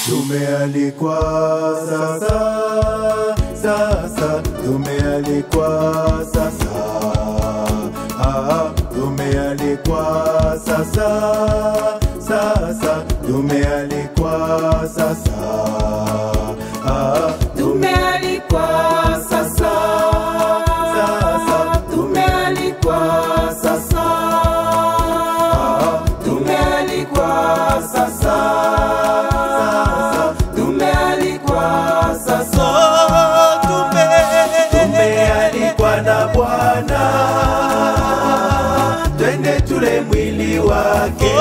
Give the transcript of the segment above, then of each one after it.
Tumealikwa sasa, sasa tumealikwa sasa, tumealikwa sasa, sasa tumealikwa sasa, tumealikwa sasa, sasa tumealikwa sasa, tumealikwa sasa, tumealikwa sasa, tumealikwa na Bwana, twende tule mwili wake.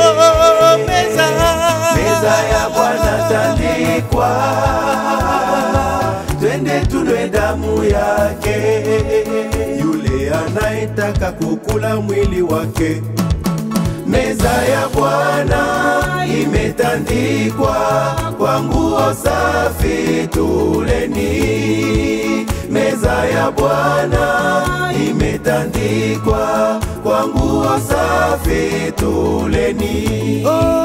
Meza ya Bwana tandikwa, twende tunywe damu yake. Yule anayetaka kukula mwili wake, meza ya Bwana imetandikwa kwa nguo safi, tuleni. Meza ya Bwana imetandikwa kwa nguo safi, tuleni.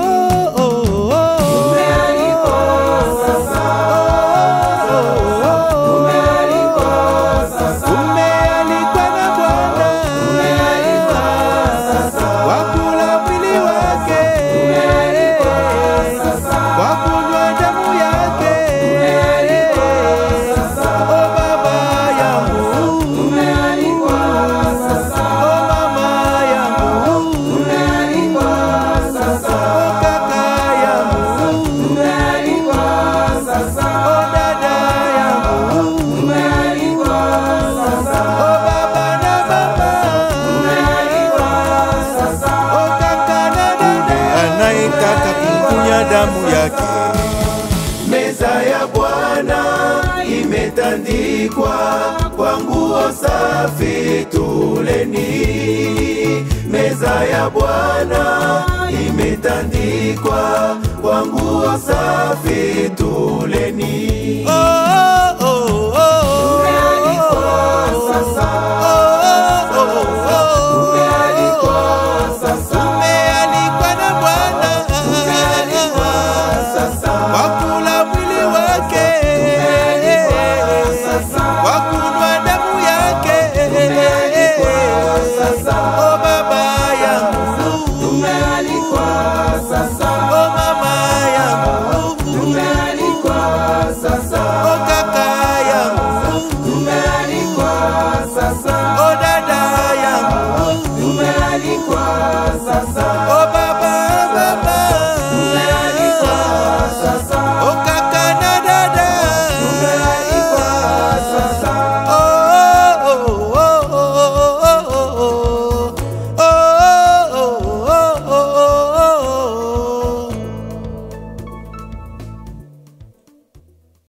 Damu yake. Meza ya Bwana imetandikwa kwa nguo safi, tuleni. Meza ya Bwana imetandikwa kwa nguo safi, tuleni.